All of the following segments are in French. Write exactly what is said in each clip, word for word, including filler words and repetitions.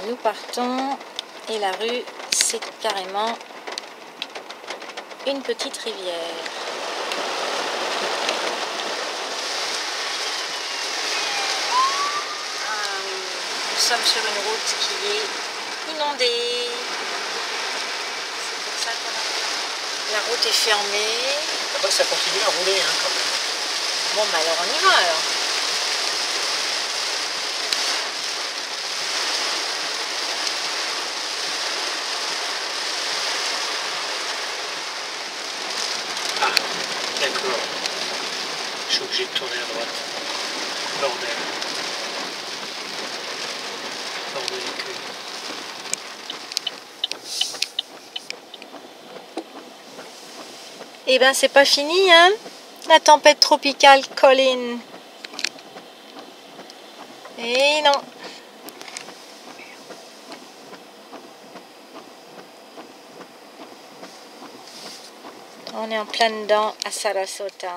nous partons et la rue, c'est carrément une petite rivière. Nous sommes sur une route qui est inondée. C'est pour ça que la route est fermée. Après, ça continue à rouler hein, quand même. Bon, bah alors on y va alors. Ah, d'accord. Je suis obligé de tourner à droite. Bordel. Bordel d'accueil. Eh ben c'est pas fini hein, la tempête tropicale Colin. Et non. On est en plein dedans à Sarasota.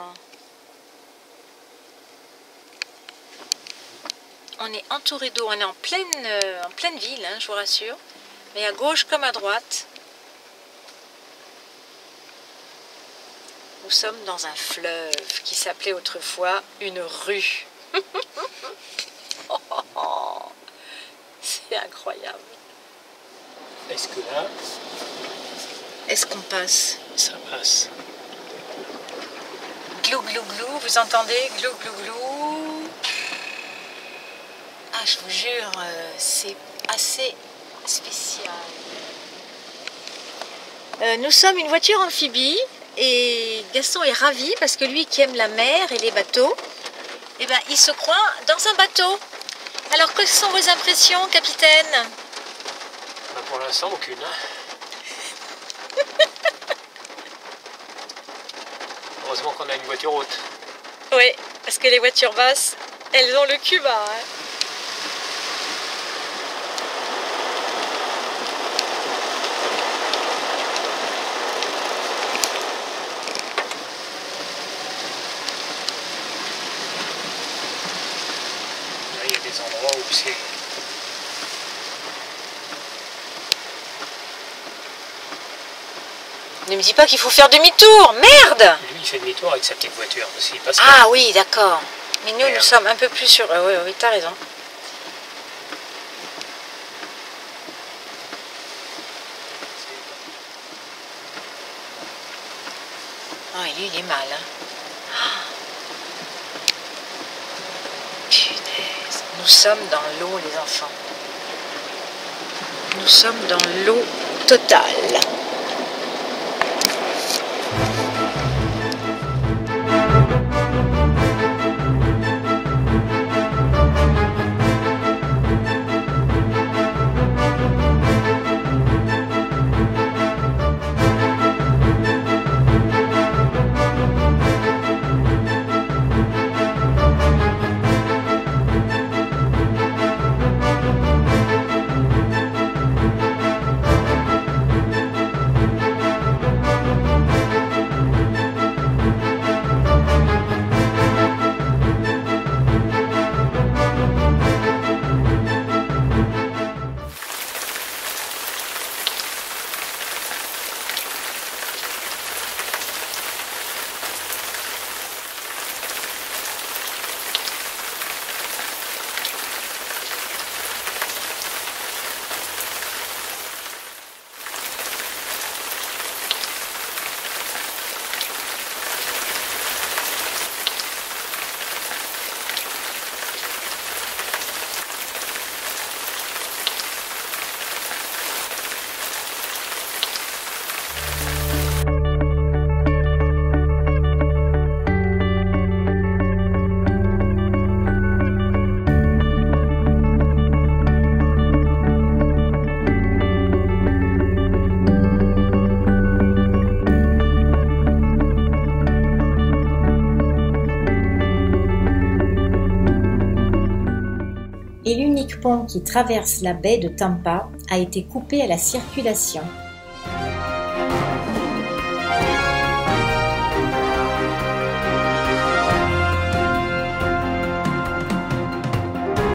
On est entouré d'eau, on est en pleine, euh, en pleine ville, hein, je vous rassure. Mais à gauche comme à droite. Nous sommes dans un fleuve qui s'appelait autrefois une rue. Oh, oh, oh. C'est incroyable. Est-ce que là, est-ce qu'on passe? Ça passe. Glou glou glou, vous entendez? Glou glou glou. Ah, je vous jure, euh, c'est assez spécial. Euh, nous sommes une voiture amphibie. Et Gaston est ravi parce que lui qui aime la mer et les bateaux, eh ben, il se croit dans un bateau. Alors, quelles sont vos impressions, capitaine? Bah pour l'instant, aucune. Heureusement qu'on a une voiture haute. Oui, parce que les voitures basses, elles ont le cul bas. Hein. Des endroits où c'est ne me dis pas qu'il faut faire demi-tour, merde. Lui il fait demi-tour avec sa petite voiture parce qu'il passe ah oui d'accord, mais nous merde. Nous sommes un peu plus sur... Euh, oui oui t'as raison. Ah oh, lui il est mal hein. Punaise. Nous sommes dans l'eau les enfants. Nous sommes dans l'eau totale. Et l'unique pont qui traverse la baie de Tampa a été coupé à la circulation.